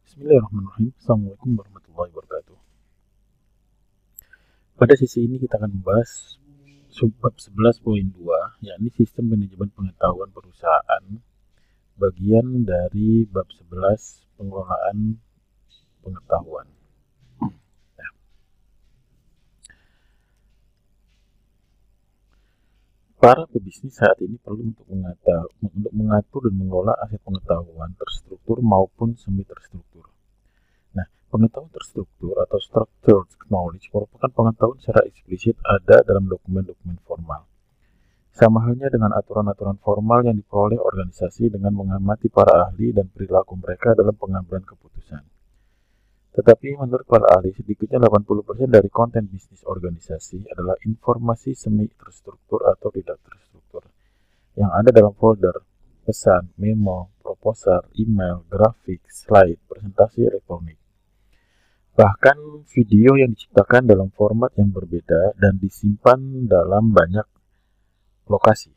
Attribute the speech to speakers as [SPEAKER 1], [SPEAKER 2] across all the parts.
[SPEAKER 1] Bismillahirrahmanirrahim. Assalamualaikum warahmatullahi wabarakatuh. Pada sesi ini kita akan membahas subbab 11.2, yakni sistem manajemen pengetahuan perusahaan, bagian dari bab 11 pengelolaan pengetahuan. Nah, para pebisnis saat ini perlu untuk mengatur dan mengelola aset pengetahuan terstruktur maupun semi terstruktur. Nah, pengetahuan terstruktur atau structured knowledge merupakan pengetahuan secara eksplisit ada dalam dokumen-dokumen formal. Sama halnya dengan aturan-aturan formal yang diperoleh organisasi dengan mengamati para ahli dan perilaku mereka dalam pengambilan keputusan. Tetapi menurut para ahli, sedikitnya 80% dari konten bisnis organisasi adalah informasi semi terstruktur atau tidak terstruktur yang ada dalam folder, pesan, memo, proposal, email, grafik, slide, presentasi elektronik. Bahkan video yang diciptakan dalam format yang berbeda dan disimpan dalam banyak lokasi.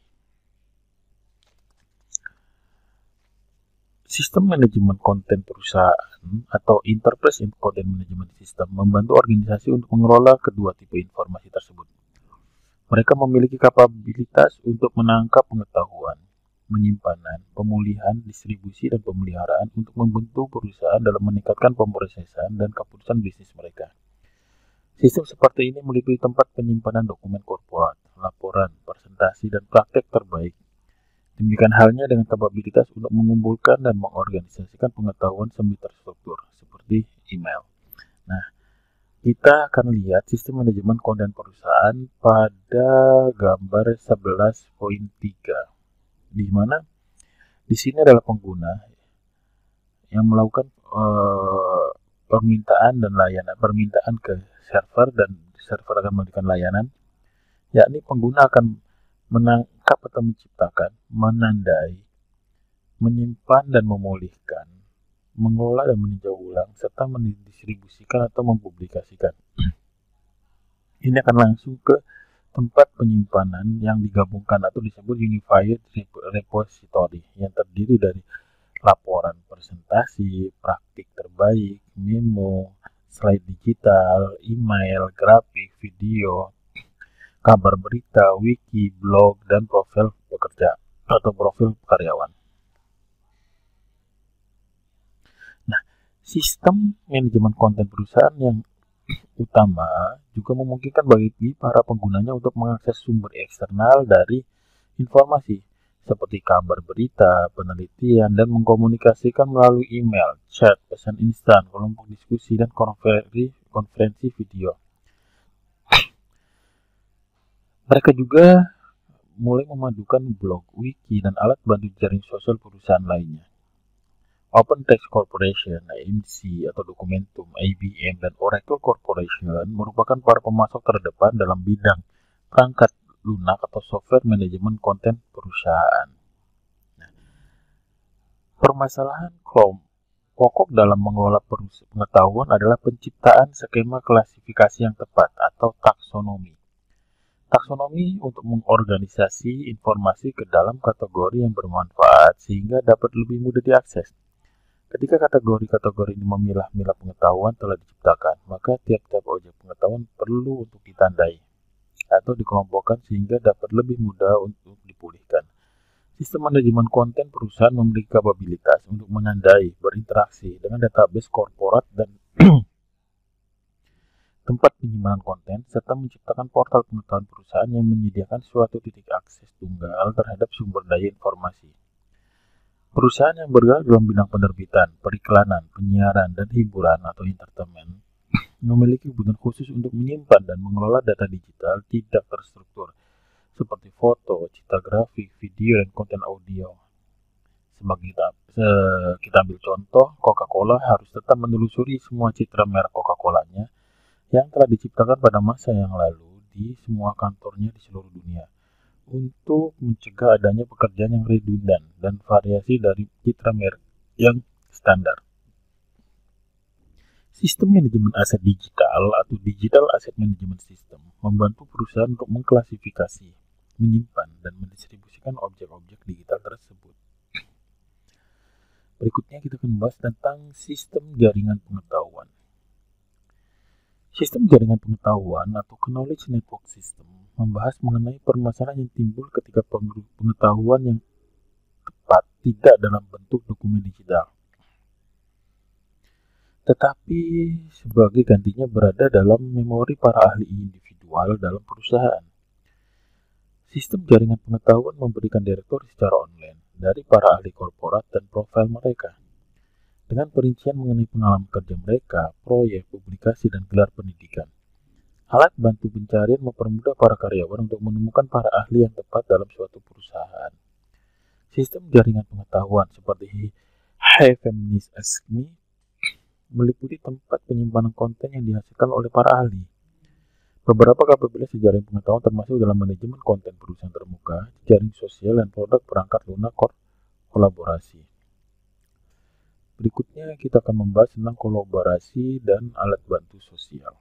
[SPEAKER 1] Sistem manajemen konten perusahaan atau Enterprise Content Management System membantu organisasi untuk mengelola kedua tipe informasi tersebut. Mereka memiliki kapabilitas untuk menangkap pengetahuan, penyimpanan, pemulihan, distribusi, dan pemeliharaan untuk membentuk perusahaan dalam meningkatkan pemrosesan dan keputusan bisnis mereka. Sistem seperti ini meliputi tempat penyimpanan dokumen korporat, laporan, presentasi, dan praktek terbaik. Demikian halnya dengan kapabilitas untuk mengumpulkan dan mengorganisasikan pengetahuan semi terstruktur, seperti email. Nah, kita akan lihat sistem manajemen konten perusahaan pada gambar 11.3, di mana di sini adalah pengguna yang melakukan permintaan ke server, dan server akan memberikan layanan, yakni pengguna akan menangkap atau menciptakan, menandai, menyimpan dan memulihkan, mengelola dan meninjau ulang, serta mendistribusikan atau mempublikasikan. Ini akan langsung ke tempat penyimpanan yang digabungkan atau disebut Unified Repository yang terdiri dari laporan presentasi, praktik terbaik, memo, slide digital, email, grafik, video, kabar berita, wiki, blog, dan profil pekerja atau profil karyawan. Nah, sistem manajemen konten perusahaan yang utama juga memungkinkan bagi para penggunanya untuk mengakses sumber eksternal dari informasi seperti kabar berita, penelitian, dan mengkomunikasikan melalui email, chat, pesan instan, kelompok diskusi, dan konferensi video. Mereka juga mulai memadukan blog, wiki, dan alat bantu jaring sosial perusahaan lainnya. Open Text Corporation, AMC, atau Documentum, IBM, dan Oracle Corporation merupakan para pemasok terdepan dalam bidang perangkat lunak atau software manajemen konten perusahaan. Permasalahan pokok dalam mengelola pengetahuan adalah penciptaan skema klasifikasi yang tepat atau taksonomi. Taksonomi untuk mengorganisasi informasi ke dalam kategori yang bermanfaat sehingga dapat lebih mudah diakses. Ketika kategori-kategori ini memilah-milah pengetahuan telah diciptakan, maka tiap-tiap objek pengetahuan perlu untuk ditandai atau dikelompokkan sehingga dapat lebih mudah untuk dipulihkan. Sistem manajemen konten perusahaan memiliki kapabilitas untuk menandai, berinteraksi dengan database korporat dan tempat penyimpanan konten, serta menciptakan portal pengetahuan perusahaan yang menyediakan suatu titik akses tunggal terhadap sumber daya informasi. Perusahaan yang bergerak dalam bidang penerbitan, periklanan, penyiaran, dan hiburan atau entertainment memiliki kebutuhan khusus untuk menyimpan dan mengelola data digital tidak terstruktur seperti foto, citra grafik, video, dan konten audio. Sebagai kita ambil contoh, Coca-Cola harus tetap menelusuri semua citra merek Coca-Colanya yang telah diciptakan pada masa yang lalu di semua kantornya di seluruh dunia untuk mencegah adanya pekerjaan yang redundan dan variasi dari citra merek yang standar. Sistem manajemen aset digital atau Digital Asset Management System membantu perusahaan untuk mengklasifikasi, menyimpan, dan mendistribusikan objek-objek digital tersebut. Berikutnya kita akan membahas tentang sistem jaringan pengetahuan. Sistem jaringan pengetahuan atau knowledge network system membahas mengenai permasalahan yang timbul ketika pengetahuan yang tepat tidak dalam bentuk dokumen digital, tetapi sebagai gantinya berada dalam memori para ahli individual dalam perusahaan. Sistem jaringan pengetahuan memberikan direktori secara online dari para ahli korporat dan profil mereka, dengan perincian mengenai pengalaman kerja mereka, proyek, publikasi, dan gelar pendidikan. Alat bantu pencarian mempermudah para karyawan untuk menemukan para ahli yang tepat dalam suatu perusahaan. Sistem jaringan pengetahuan seperti Hey Feminist Ask Me meliputi tempat penyimpanan konten yang dihasilkan oleh para ahli. Beberapa kapabilitas jaringan pengetahuan termasuk dalam manajemen konten perusahaan terbuka, jaring sosial, dan produk perangkat lunak kolaborasi. Berikutnya kita akan membahas tentang kolaborasi dan alat bantu sosial.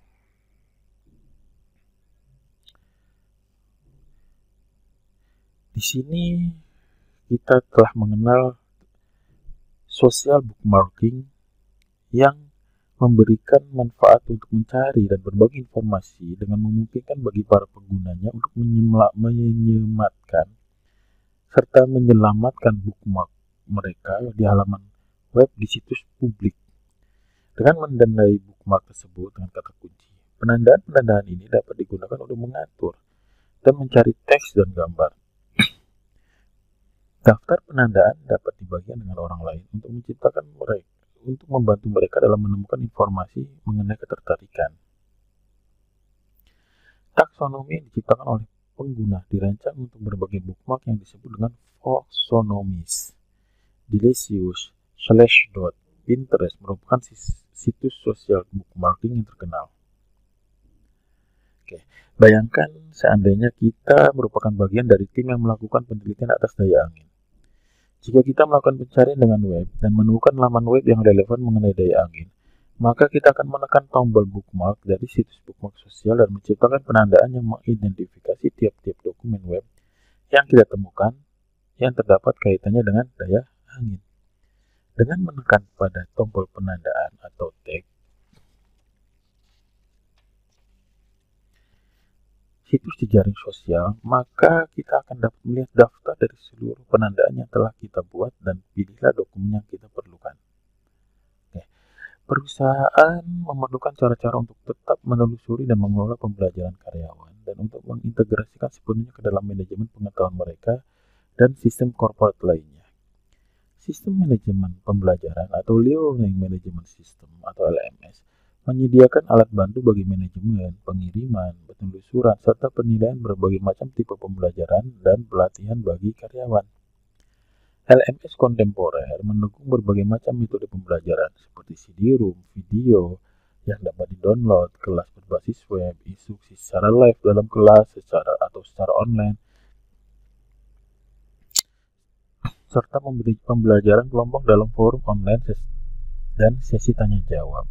[SPEAKER 1] Di sini kita telah mengenal social bookmarking yang memberikan manfaat untuk mencari dan berbagi informasi dengan memungkinkan bagi para penggunanya untuk menyematkan serta menyelamatkan bookmark mereka di halaman web di situs publik dengan menandai bookmark tersebut dengan kata kunci. Penandaan-penandaan ini dapat digunakan untuk mengatur dan mencari teks dan gambar. Daftar penandaan dapat dibagikan dengan orang lain untuk membantu mereka dalam menemukan informasi mengenai ketertarikan. Taksonomi yang diciptakan oleh pengguna dirancang untuk berbagai bookmark yang disebut dengan folksonomies. Delicious, Slashdot, Pinterest merupakan situs sosial bookmarking yang terkenal. Bayangkan seandainya kita merupakan bagian dari tim yang melakukan penelitian atas daya angin. Jika kita melakukan pencarian dengan web dan menemukan laman web yang relevan mengenai daya angin, maka kita akan menekan tombol bookmark dari situs bookmark sosial dan menciptakan penandaan yang mengidentifikasi tiap-tiap dokumen web yang kita temukan yang terdapat kaitannya dengan daya angin. Dengan menekan pada tombol penandaan atau tag, situs jejaring sosial, maka kita akan dapat melihat daftar dari seluruh penandaan yang telah kita buat dan pilihlah dokumen yang kita perlukan. Perusahaan memerlukan cara-cara untuk tetap menelusuri dan mengelola pembelajaran karyawan dan untuk mengintegrasikan sepenuhnya ke dalam manajemen pengetahuan mereka dan sistem korporat lainnya. Sistem manajemen pembelajaran atau Learning Management System atau LMS menyediakan alat bantu bagi manajemen, pengiriman, penelusuran, serta penilaian berbagai macam tipe pembelajaran dan pelatihan bagi karyawan. LMS kontemporer mendukung berbagai macam metode pembelajaran seperti CD-ROOM, video yang dapat di-download, kelas berbasis web, instruksi secara live dalam kelas secara online, serta memberi pembelajaran kelompok dalam forum online dan sesi tanya jawab.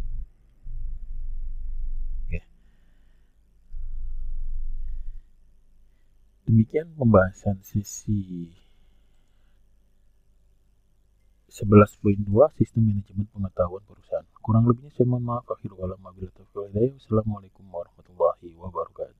[SPEAKER 1] Demikian pembahasan sesi 11.2 Sistem Manajemen Pengetahuan Perusahaan. Kurang lebihnya saya mohon maaf. Akhirul kalam wabillahi taufiq wal hidayah. Wassalamualaikum warahmatullahi wabarakatuh.